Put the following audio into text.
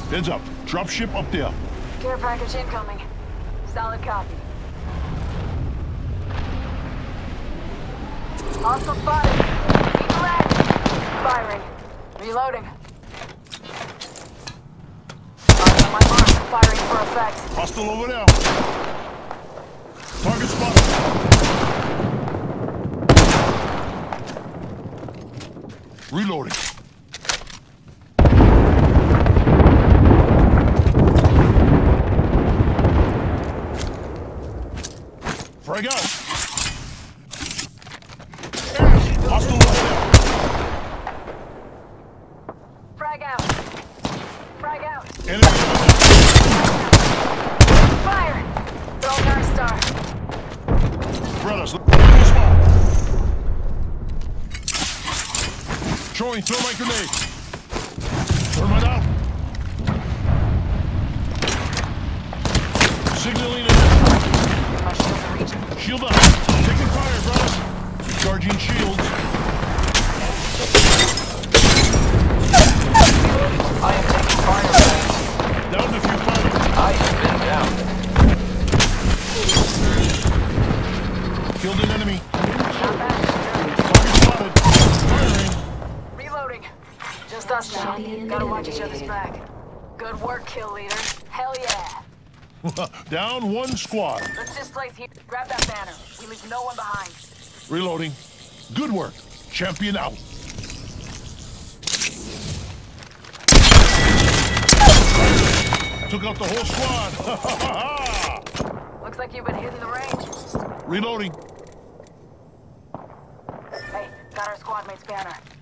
Heads up. Drop ship up there. Care package incoming. Solid copy. Hostile spotted. Keep left. Firing. Reloading. Eyes on my mark. Firing for effect. Hostile over there. Target spotted. Reloading. Frag out. Hostile over there. Frag out. Frag out. Enemy. Fire. Throw North Star. Brothers, let's spot. Throwing thermite grenade. Thermite out. Signaling it. My shields are reaching. Shield up. Taking fire, brothers. Charging shields. I am taking fire, guys. Down if you're fighting. I have been down. Killed an enemy. Not bad. Target spotted. Firing. Reloading. Just us now. Gotta watch each other's back. Good work, kill leader. Hell yeah. Down one squad. Let's displace here. Grab that banner. We leave no one behind. Reloading. Good work. Champion out. Took out the whole squad. Looks like you've been hitting the range. Reloading. Hey, got our squad mate's banner.